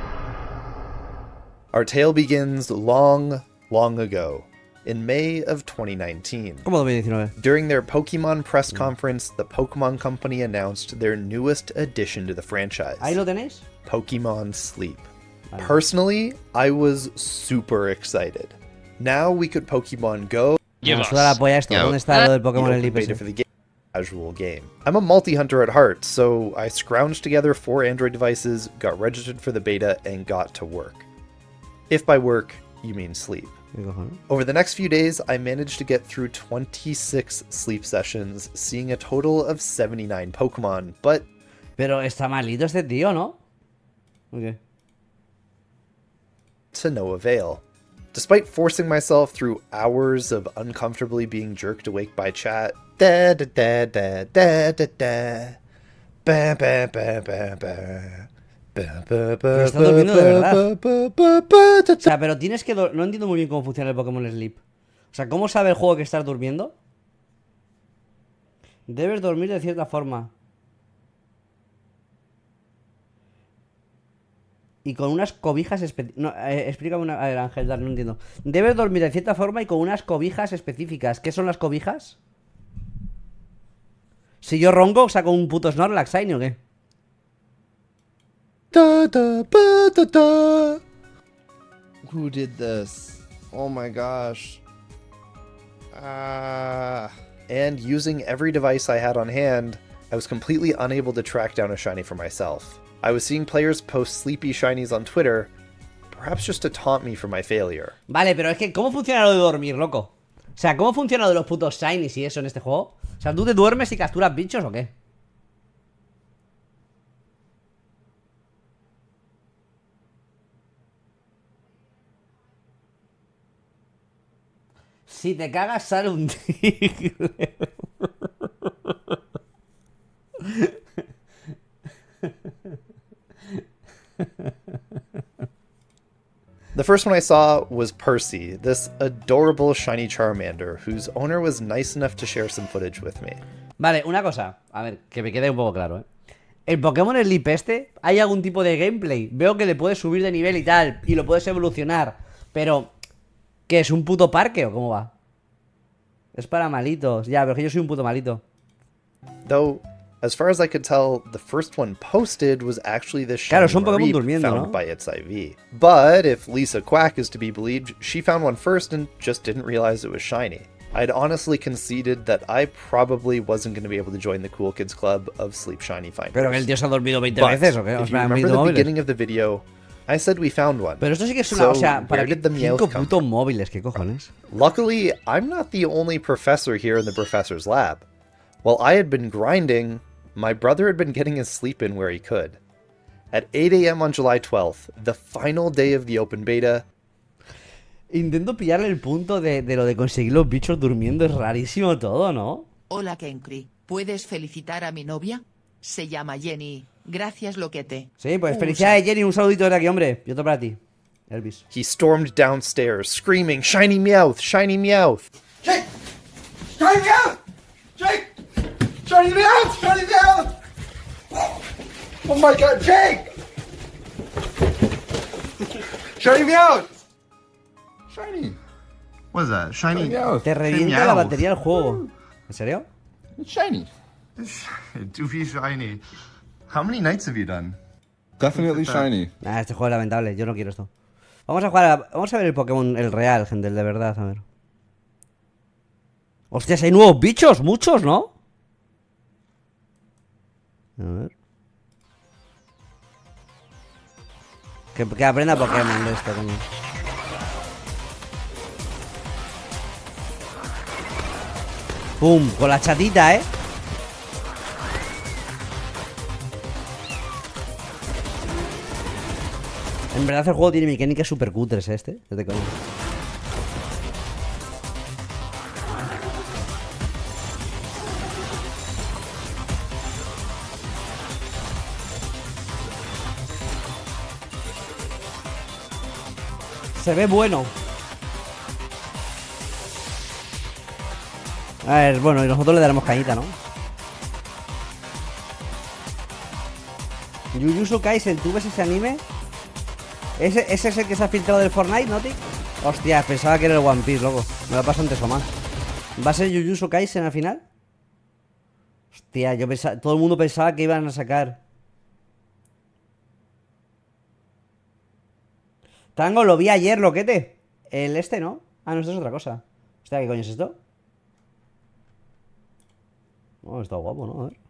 Our tale begins long, long ago, in May of 2019. ¿Cómo 2019? During their Pokemon press conference, the Pokemon Company announced their newest addition to the franchise. ¿Ahí lo tenéis? Pokemon Sleep. Personally, I was super excited. Now we could Pokemon Go. Me suda la polla esto. ¿Dónde está lo del Pokémon Sleep ese? For the casual game. I'm a multi-hunter at heart, so I scrounged together 4 Android devices, got registered for the beta, and got to work. If by work, you mean sleep. Over the next few days, I managed to get through 26 sleep sessions, seeing a total of 79 Pokemon, but... Pero está malito este tío, ¿no? Okay. To no avail. Despite forcing myself through hours of uncomfortably being jerked awake by chat, da da da da da da da, ba ba ba ba ba. Pero está durmiendo de verdad. O sea, pero tienes que... No entiendo muy bien cómo funciona el Pokémon Sleep. O sea, ¿cómo sabe el juego que estás durmiendo? Debes dormir de cierta forma. Y con unas cobijas específicas... No, explícame una... A ver, Ángel, no entiendo. Debes dormir de cierta forma y con unas cobijas específicas. ¿Qué son las cobijas? Si yo ronco, ¿saco un puto Snorlax Shiny o qué? Da, da, ba, da, da. Who did this? Oh my gosh. And using every device I had on hand, I was completely unable to track down a shiny for myself. I was seeing players post sleepy shinies on Twitter, perhaps just to taunt me for my failure. Vale, pero es que ¿cómo funciona lo de dormir, loco? O sea, ¿cómo funciona lo de los putos shinies y eso en este juego? O sea, ¿tú te duermes y capturas bichos o qué? Si te cagas, sale un tigre. The first one I saw was Percy, this adorable shiny Charmander, whose owner was nice enough to share some footage with me. Vale, una cosa, a ver, que me quede un poco claro, ¿eh? El Pokémon Sleep este, ¿hay algún tipo de gameplay? Veo que le puedes subir de nivel y tal, y lo puedes evolucionar, pero... ¿Qué es? ¿Un puto parque o cómo va? Es para malitos. Ya, pero que yo soy un puto malito. Though, as far as I could tell, the first one posted was actually the Claro, shiny son Pokémon Mareep durmiendo, found ¿no? by its IV. But if Lisa Quack is to be believed, she found one first and just didn't realize it was shiny. I'd honestly conceded that I probably wasn't going to be able to join the Cool Kids Club of Sleep Shiny Finders. ¿Pero que el tío se ha dormido 20 But veces o qué? if you remember the beginning of the video, I said we found one. Pero esto sí que es una... So, o sea, ¿para where qué did the Meowth 5 come putos móviles? ¿Qué cojones? Luckily, I'm not the only professor here in the professor's lab. While I had been grinding, my brother had been getting his sleep in where he could. At 8 a.m. on July 12th, the final day of the open beta... Intento pillarle el punto de lo de conseguir los bichos durmiendo. Es rarísimo todo, ¿no? Hola Kenkri, ¿puedes felicitar a mi novia? Se llama Jenny. Gracias, loquete. Sí, pues felicidades, Jenny. Un saludito desde aquí, hombre. Y otro para ti, Elvis. He stormed downstairs, screaming, "Shiny Meowth! Shiny Meowth!" Jake! Shiny Meowth! Jake! Shiny Meowth! Shiny Meowth! Oh my god, Jake! Shiny me out! Shiny. What is that? Shiny. Te revienta la batería del juego. ¿En serio? It's shiny. Doofy shiny. How many nights have you done? Definitely shiny. Ah, este juego es lamentable. Yo no quiero esto. Vamos a jugar vamos a ver el Pokémon, el real, gente, el de verdad, a ver. Hostias, hay nuevos bichos, muchos, ¿no? A ver. Que aprenda Pokémon de esto, coño. ¡Pum! Con la chatita, ¿eh? En verdad el juego tiene mecánicas super cutres, este. ¿Qué te coño? Se ve bueno. A ver, bueno, y nosotros le daremos cañita, ¿no? Jujutsu Kaisen, ¿tú ves ese anime? ¿Ese es el que se ha filtrado del Fortnite, ¿no, tío? Hostia, pensaba que era el One Piece, loco. Me lo paso antes o más. ¿Va a ser Jujutsu Kaisen al final? Hostia, yo pensaba, todo el mundo pensaba que iban a sacar. Tango, lo vi ayer, loquete. El este, ¿no? Ah, no, esto es otra cosa. Hostia, ¿qué coño es esto? Oh, está guapo, ¿no? A ver.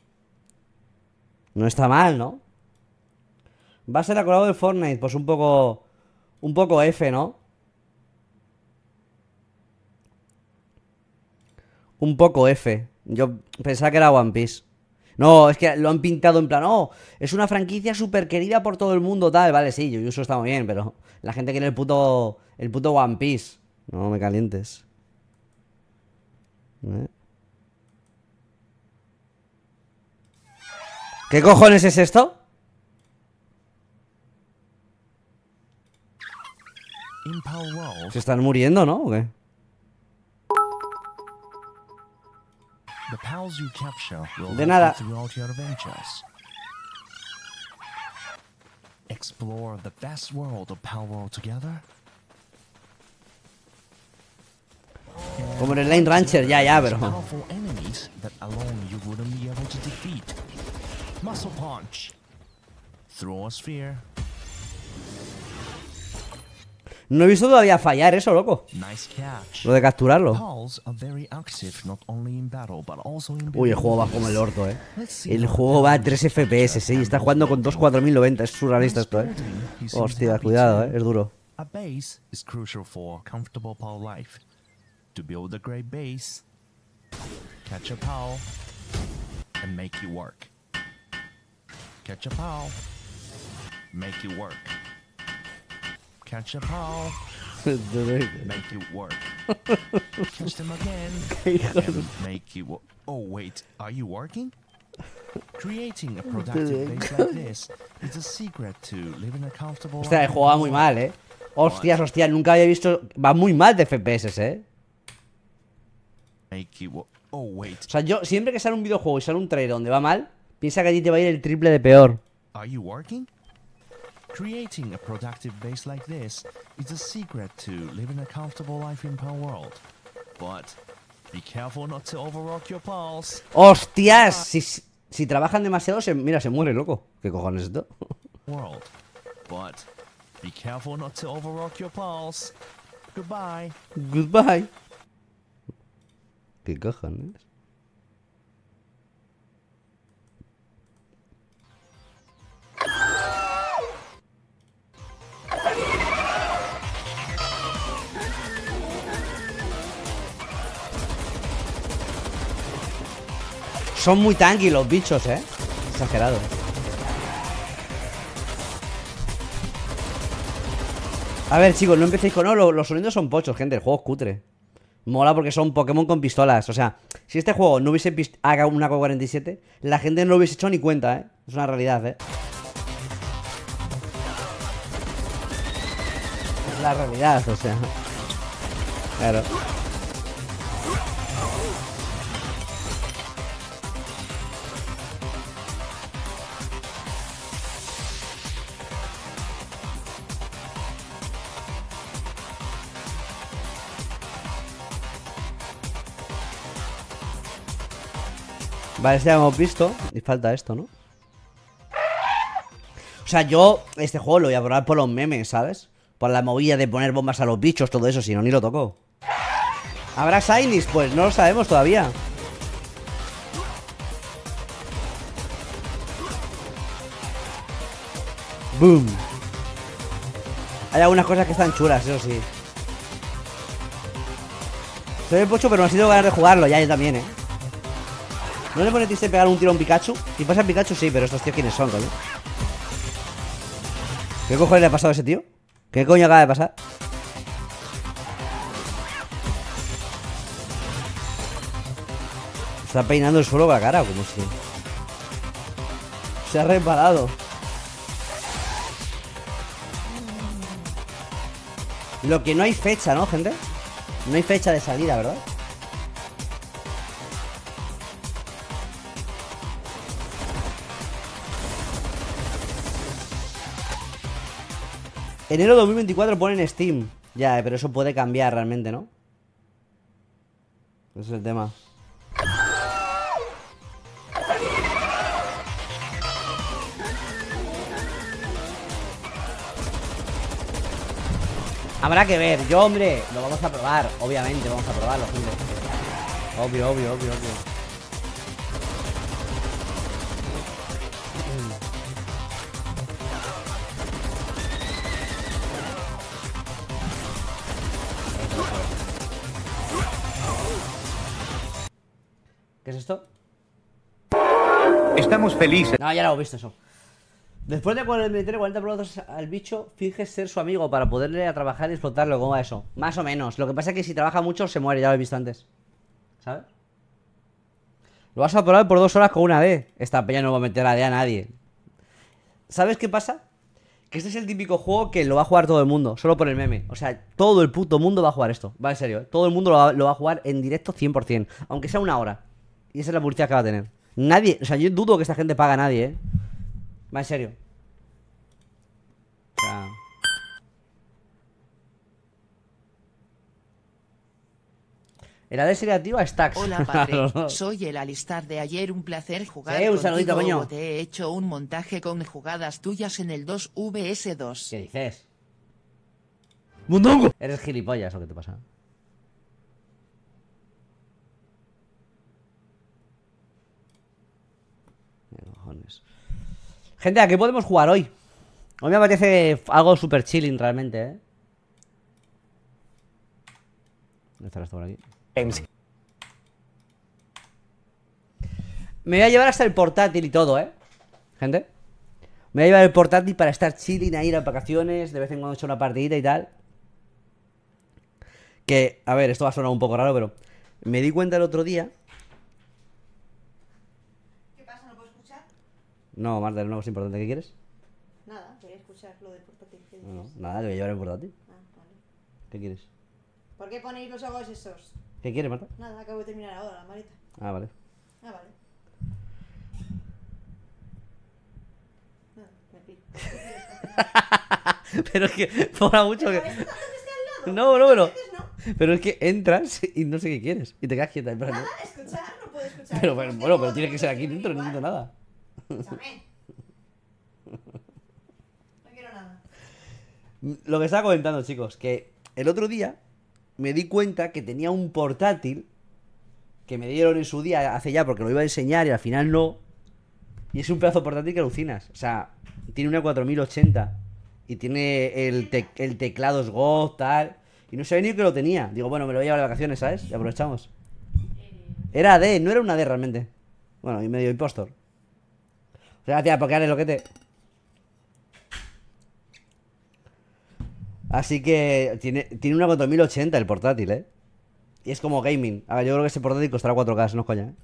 No está mal, ¿no? Va a ser la colado de Fortnite. Pues un poco F, ¿no? Un poco F. Yo pensaba que era One Piece. No, es que lo han pintado en plan, oh, es una franquicia súper querida por todo el mundo, tal. Vale, sí, Jujutsu está muy bien, pero la gente quiere el puto One Piece. No me calientes. ¿Qué cojones es esto? Se están muriendo, ¿no? ¿O qué? De nada. Explore the vast world of Palworld together. Como en el Lane Rancher, ya, pero. Powerful enemies that alone you wouldn't be able to defeat. Muscle punch. Throw a sphere. No he visto todavía fallar eso, loco. Nice catch. Lo de capturarlo. Pals are very active not only in battle but also in Uy, el juego va como el orto, El juego va a 3 FPS, y está jugando con 24090. Es surrealista esto, Hostia, cuidado, es duro. A base is crucial for comfortable PAL life. To build a great base, catch a PAL and make it work. Catch a PAL, make it work. Catch a PAL, make it work. Catch them again and make it work. Oh wait, are you working? Creating a productive base like this is a secret to living a comfortable life. Hostia, el juego va muy mal, Hostias, nunca había visto. Va muy mal de FPS, Oh wait. O sea, yo siempre que sale un videojuego y sale un trailer donde va mal, piensa que a ti te va a ir el triple de peor. Are you working? Creating a productive base like this is a secret to living a comfortable life in Palworld. But be careful not to overwork your pals. ¡Hostias! Si trabajan demasiado, mira, se muere, loco. ¿Qué cojones es esto? World. But be careful not to overwork your pals. Goodbye. Goodbye. ¿Qué cojones? Son muy tanky los bichos, Exagerado. A ver, chicos, no empecéis con... No, los sonidos son pochos, gente. El juego es cutre. Mola porque son Pokémon con pistolas. O sea, si este juego no hubiese haga una AK-47, la gente no lo hubiese hecho ni cuenta, Es una realidad, Es la realidad, o sea. Claro. Vale, este ya lo hemos visto. Y falta esto, ¿no? O sea, yo este juego lo voy a probar por los memes, ¿sabes? Por la movida de poner bombas a los bichos, todo eso, si no, ni lo toco. ¿Habrá Shinies? Pues no lo sabemos todavía. Boom. Hay algunas cosas que están chulas, eso sí. Soy el pocho, pero me ha sido ganas de jugarlo. Ya, yo también, ¿eh? ¿No le ponetiste pegar un tiro a un Pikachu? Si pasa a Pikachu, sí, pero estos tíos, ¿quiénes son, coño? ¿Qué cojones le ha pasado a ese tío? ¿Qué coño acaba de pasar? Está peinando el suelo con la cara, como si... Se ha reparado. Lo que no hay fecha, ¿no, gente? No hay fecha de salida, ¿verdad? Enero 2024 pone en Steam. Ya, pero eso puede cambiar realmente, ¿no? Ese es el tema. Habrá que ver. Yo, hombre, lo vamos a probar. Obviamente, vamos a probarlo, gente. Obvio, obvio, obvio, obvio. ¿Qué es esto? Estamos felices. No, ya lo he visto eso. Después de meterle 40 productos al bicho, finges ser su amigo para poderle a trabajar y explotarlo. ¿Cómo va eso? Más o menos. Lo que pasa es que si trabaja mucho se muere, ya lo he visto antes. ¿Sabes? Lo vas a probar por 2 horas con una D. Esta peña no va a meter a D a nadie. ¿Sabes qué pasa? Que este es el típico juego que lo va a jugar todo el mundo, solo por el meme. O sea, todo el puto mundo va a jugar esto. Va, en serio, ¿eh? Todo el mundo lo va a jugar en directo 100%. Aunque sea una hora. Y esa es la publicidad que va a tener. Nadie, o sea, yo dudo que esta gente paga a nadie, ¿eh? Va, en serio. O sea... El AD sería activa Stacks. Hola, padre. Soy el Alistar de ayer. Un placer jugar un saludito, contigo. coño. Te he hecho un montaje con jugadas tuyas en el 2vs2. ¿Qué dices? ¡Mundongo! Eres gilipollas, ¿o qué te pasa? Gente, ¿a qué podemos jugar hoy? Hoy me apetece algo super chilling realmente, ¿eh? ¿Dónde estará esto por aquí? Me voy a llevar hasta el portátil y todo, ¿eh? Gente, me voy a llevar el portátil para estar chilling, a ir a vacaciones. De vez en cuando he hecho una partidita y tal. Que, a ver, esto va a sonar un poco raro, pero me di cuenta el otro día. ¿Qué pasa? ¿No puedo escuchar? No, Marta, no es importante. ¿Qué quieres? Nada, quería escuchar lo del portátil. No, nada, te voy a llevar el portátil. Ah, vale. ¿Qué quieres? ¿Por qué ponéis los ojos esos? ¿Qué quieres, Marta? Nada, acabo de terminar ahora la maleta. Ah, vale. Ah, vale. Nada, me pido. Pero es que mola mucho que... No, pero es que entras y no sé qué quieres. Y te quedas quieta. Pero nada, escuchar, no puedo escuchar. Pero bueno, pero tiene que ser aquí dentro, no necesito nada. Escúchame. No quiero nada. Lo que estaba comentando, chicos, que el otro día me di cuenta que tenía un portátil que me dieron en su día hace ya porque lo iba a enseñar y al final no. Y es un pedazo de portátil que alucinas. O sea, tiene una 4080 y tiene el teclado SGOT, tal. Y no sabía ni que lo tenía. Digo, bueno, me lo voy a llevar de vacaciones, ¿sabes? Y aprovechamos. Era AD, no era una AD realmente. Bueno, y medio impostor. O sea, tía, porque eres loquete. Así que tiene una 4080 el portátil, ¿eh? Y es como gaming. A ver, yo creo que ese portátil costará 4K, no es coña, ¿eh?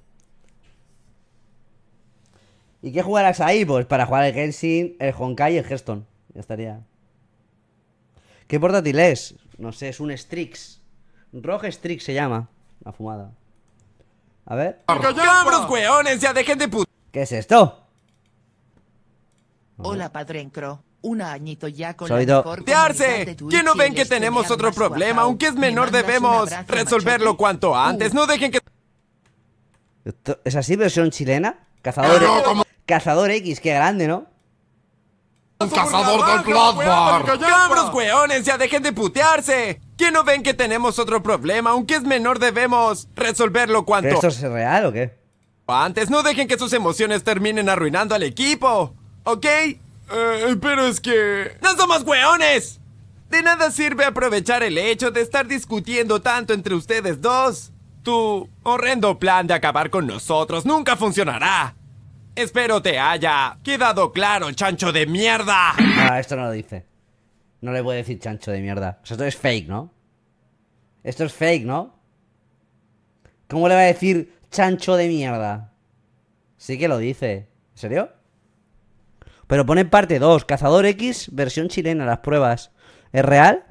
¿Y qué jugarás ahí? Pues para jugar el Genshin, el Honkai y el Hearthstone. Ya estaría. ¿Qué portátil es? No sé, es un Strix. ROG Strix se llama. Una fumada. A ver. ¡Cabros, weones! ¡Ya dejen de ¿Qué es esto? Hola, Padrencro. Un añito ya con Solito. la mejor comunidad de Twitch ¿Quién no y ven el que tenemos streamer otro más problema? guapao. Aunque es ¿Me menor, mandas un debemos abrazo, resolverlo machote? cuanto antes. No dejen que... ¿Es así, versión chilena? Cazador X, qué grande, ¿no? ¡Un cazador del Bloodborne! ¡Cabros, weones! ¡Ya dejen de putearse! ¿Quién no ven que tenemos otro problema? Aunque es menor, debemos resolverlo cuanto... ¿Pero esto es real o qué? Antes, no dejen que sus emociones terminen arruinando al equipo, ¿ok? Pero es que... ¡No somos weones! De nada sirve aprovechar el hecho de estar discutiendo tanto entre ustedes dos. Tu horrendo plan de acabar con nosotros nunca funcionará. Espero te haya quedado claro, chancho de mierda. Ah, esto no lo dice. No le puede decir chancho de mierda. O sea, esto es fake, ¿no? Esto es fake, ¿no? ¿Cómo le va a decir chancho de mierda? Sí que lo dice. ¿En serio? Pero pone parte 2. Cazador X, versión chilena, las pruebas. ¿Es real?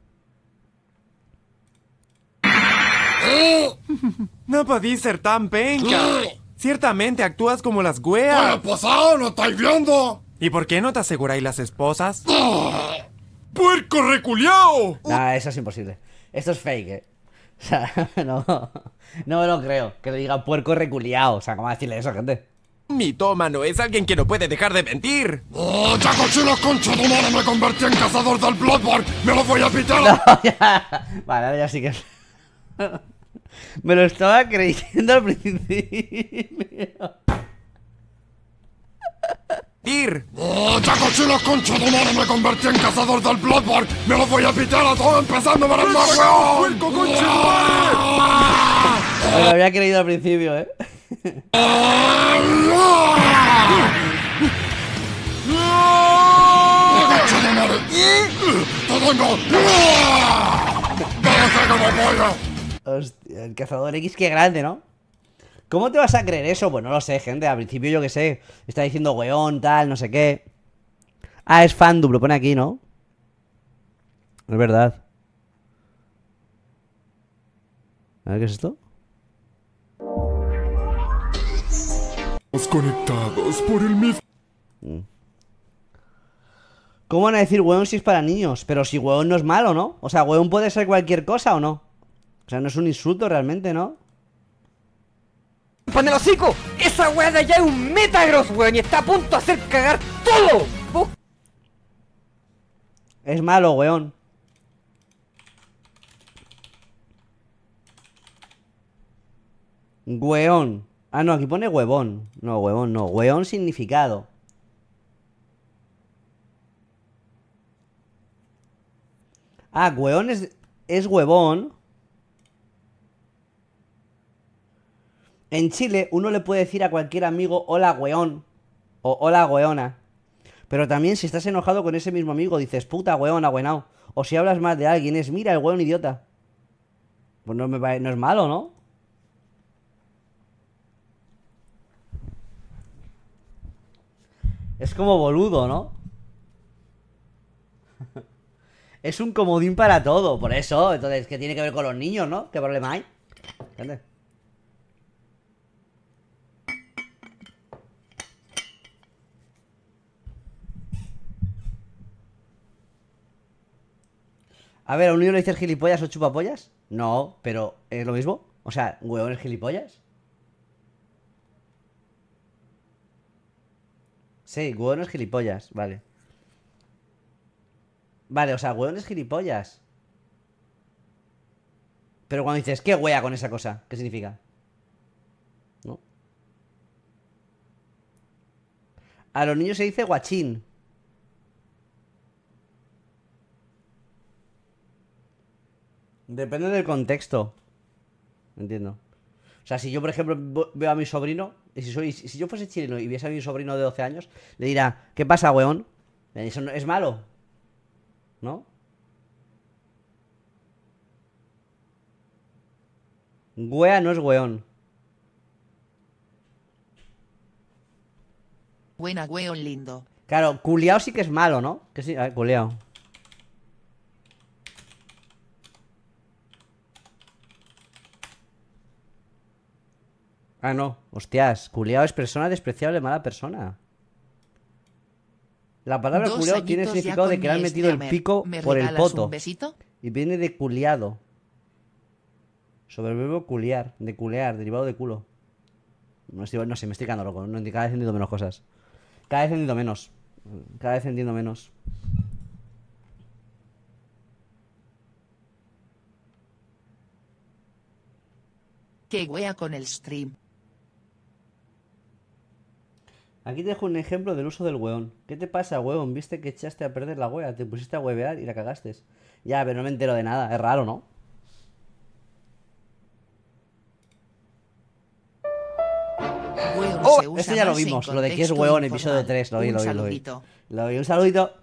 No podí ser tan penca. Ciertamente actúas como las weas. pasado? ¿Lo estáis viendo? ¿Y por qué no te aseguráis las esposas? ¡Puerco reculiao! Nah, eso es imposible. Esto es fake, ¿eh? O sea, no me lo creo. Que le diga puerco reculiao. O sea, ¿cómo decirle eso, gente? Mitómano es alguien que no puede dejar de mentir. ¡Oh, ya cochino, concha de madre! ¡Me convertí en cazador del Bloodborne! ¡Me lo voy a pitar! No, ya. Vale, ahora ya sí que... Me lo estaba creyendo al principio. ¡Tir! ¡Oh, ya cochino, concha de madre! ¡Me convertí en cazador del Bloodborne! ¡Me lo voy a pitar a todo empezando por el más weón! ¡Puerco, concha de madre! Me lo había creído al principio, ¿eh? Hostia, el cazador X, qué grande, ¿no? ¿Cómo te vas a creer eso? Pues no lo sé, gente. Al principio yo que sé. Está diciendo weón, tal, no sé qué. Ah, es fandub, lo pone aquí, ¿no? Es verdad. A ver, ¿qué es esto? Conectados por el mismo. ¿Cómo van a decir weón si es para niños? Pero si weón no es malo, ¿no? O sea, weón puede ser cualquier cosa o no. O sea, no es un insulto realmente, ¿no? ¡Pan el hocico! ¡Esa weá de allá es un Metagross, weón! ¡Y está a punto de hacer cagar todo! Es malo, weón. Weón. Ah, no, aquí pone huevón. No, huevón no. Weón significado. Ah, weón es huevón. En Chile uno le puede decir a cualquier amigo hola weón o hola weona. Pero también si estás enojado con ese mismo amigo dices puta weona, weonao. O si hablas mal de alguien es mira el weón idiota. Pues no es malo, ¿no? Es como boludo, ¿no? Es un comodín para todo, por eso. Entonces, ¿qué tiene que ver con los niños, no? ¿Qué problema hay? ¿Entiendes? A ver, ¿a un niño le dices gilipollas o chupapollas? No, pero ¿es lo mismo? O sea, ¿huevón es gilipollas? Sí, huevón es gilipollas, vale. Vale, o sea, huevón es gilipollas. Pero cuando dices, ¿qué wea con esa cosa? ¿Qué significa? ¿No? A los niños se dice guachín. Depende del contexto. Entiendo. O sea, si yo, por ejemplo, veo a mi sobrino, y si yo fuese chileno y viese a mi sobrino de 12 años, le dirá, ¿qué pasa, weón? Eso no, es malo, ¿no? Wea no es weón. Buena, weón lindo. Claro, culiao sí que es malo, ¿no? Que sí, a ver, culiao. Ah, no. Hostias, culiao es persona despreciable, mala persona. La palabra Dos culiao tiene el añitos significado ya de con que le han mi metido el streamer. pico ¿Me por el regalas poto. un besito? Y viene de culiado. Sobre el verbo culiar, de culear, derivado de culo. No sé, me estoy quedando loco. Cada vez entiendo menos cosas. Cada vez entiendo menos. Cada vez entiendo menos. Qué wea con el stream. Aquí te dejo un ejemplo del uso del weón. ¿Qué te pasa, weón? Viste que echaste a perder la wea, te pusiste a huevear y la cagaste. Ya, pero no me entero de nada. Es raro, ¿no? Weón ¡Oh! se usa Esto ya lo más en vimos. Lo de que es contexto weón, informal. episodio 3. Lo vi. Un saludito. Lo vi. Un saludito.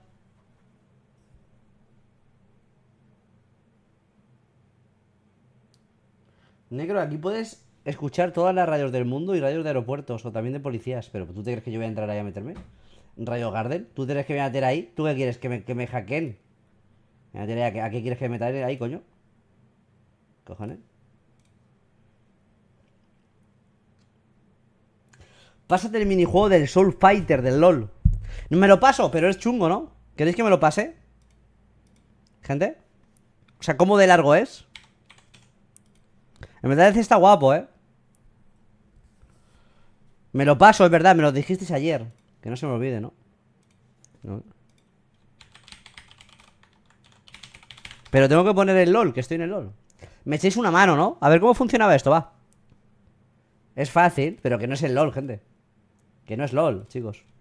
Negro, aquí puedes escuchar todas las radios del mundo y radios de aeropuertos o también de policías. Pero ¿tú te crees que yo voy a entrar ahí a meterme? ¿Radio Garden? ¿Tú te crees que me voy a meter ahí? ¿Tú qué quieres? ¿Que me hackeen? ¿A qué quieres que me meta ahí, coño? ¿Cojones? Pásate el minijuego del Soul Fighter, del LOL. No me lo paso, pero es chungo, ¿no? ¿Queréis que me lo pase? ¿Gente? O sea, ¿cómo de largo es? En verdad está guapo, ¿eh? Me lo paso, es verdad, me lo dijisteis ayer. Que no se me olvide, ¿no? No. Pero tengo que poner el LOL, que estoy en el LOL. Me echéis una mano, ¿no? A ver cómo funcionaba esto, va. Es fácil, pero que no es el LOL, gente. Que no es LOL, chicos.